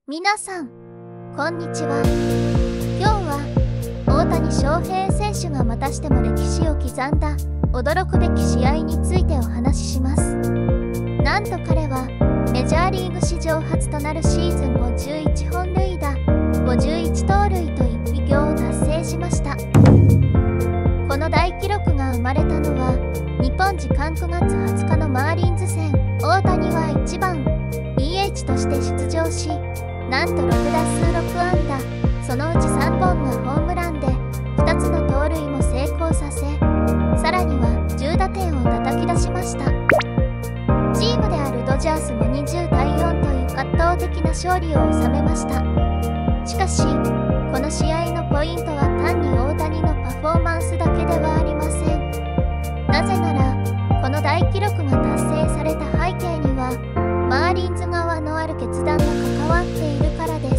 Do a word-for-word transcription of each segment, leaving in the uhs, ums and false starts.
皆さん、こんにちは。今日は大谷翔平選手がまたしても歴史を刻んだ驚くべき試合についてお話しします。なんと彼はメジャーリーグ史上初となるシーズンごじゅういちほんるいだごじゅういちとうるいという偉業を達成しました。この大記録が生まれたのは日本時間くがつはつかのマーリンズ戦。大谷はいちばん ディーエイチ として出場し、なんとろくだすうろくあんだ、そのうちさんぼんがホームランでふたつの盗塁も成功させ、さらにはじゅうだてんを叩き出しました。チームであるドジャースもにじゅうたいよんという圧倒的な勝利を収めました。しかしこの試合のポイントは単に大谷のパフォーマンスだけではありません。なぜならこの大記録が達成された背景にはマーリンズ側のある決断が関わっているからです。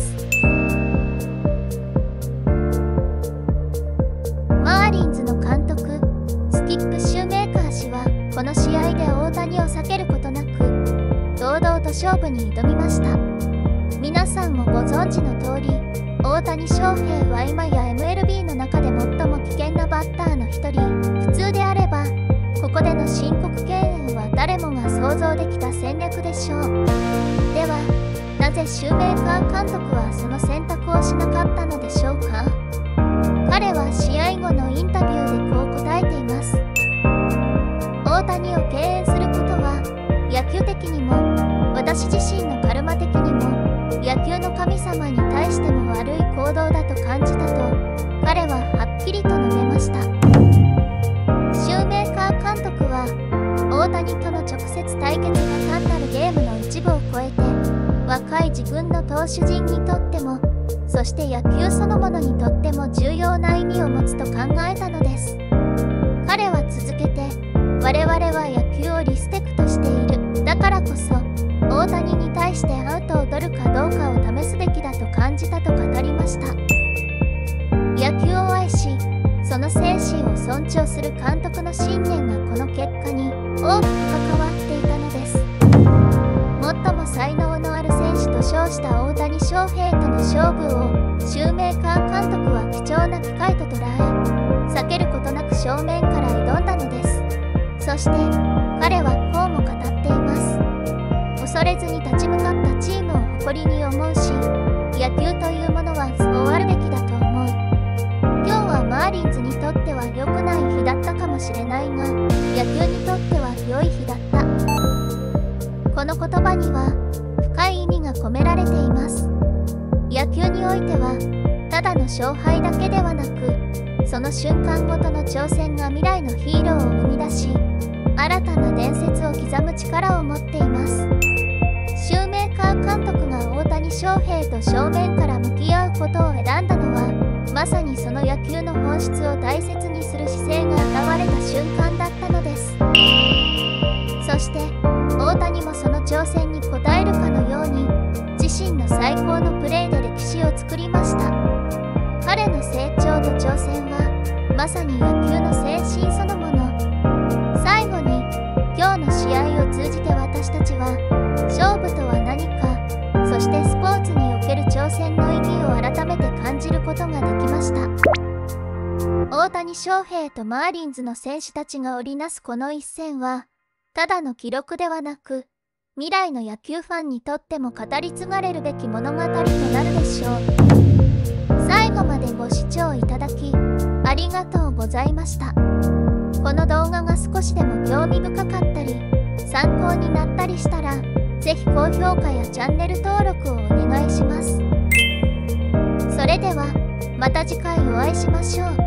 マーリンズの監督スキップ・シューメーカー氏はこの試合で大谷を避けることなく堂々と勝負に挑みました。皆さんもご存知の通り、大谷翔平は今や エムエルビー の中で最も危険なバッターの一人。普通であればここでの申告敬遠は誰もが想像できた戦略でしょう。ではなぜシューメーカー監督はその選択をしなかったのでしょうか。彼は試合後のインタビューでこう答えています。大谷を敬遠することは野球的にも私自身のカルマ的にも野球の神様に対しても悪い行動だと感じたと彼ははっきりと述べました。シューメーカー監督は大谷との直接対決が単なるゲームの一部を超えて若い自分の投手陣にとっても、そして野球そのものにとっても重要な意味を持つと考えたのです。彼は続けて、我々は野球をリスペクトしている。だからこそ大谷に対してアウトを取るかどうかを試すべきだと感じたと語りました。野球を愛しその精神を尊重する監督の信念がこの結果に大きく関わっていたのです。最も才能のある選手と称した大谷翔平との勝負をシューメーカー監督は貴重な機会と捉え、避けることなく正面から挑んだのです。そして彼はこうも語っています。恐れずに立ち向かったチームを誇りに思うし、野球というものはそうあるべきだと思う。今日はマーリンズにとっては良くない日だったかもしれないが、野球にとっては良い日だった。この言葉には深い意味が込められています。野球においてはただの勝敗だけではなく、その瞬間ごとの挑戦が未来のヒーローを生み出し、新たな伝説を刻む力を持っています。シューメーカー監督が大谷翔平と正面から向き合うことを選んだのは、まさにその野球の本質を大切にする姿勢が現れた瞬間だったのです。そして大谷もその挑戦に応えるかのように自身の最高のプレーで歴史を作りました。彼の成長と挑戦はまさに野球の精神そのもの。最後に今日の試合を通じて私たちは勝負とは何か、そしてスポーツにおける挑戦の意義を改めて感じることができました。大谷翔平とマーリンズの選手たちが織りなすこの一戦はただの記録ではなく、未来の野球ファンにとっても語り継がれるべき物語となるでしょう。最後までご視聴いただきありがとうございました。この動画が少しでも興味深かったり参考になったりしたら、ぜひ高評価やチャンネル登録をお願いします。それではまた次回お会いしましょう。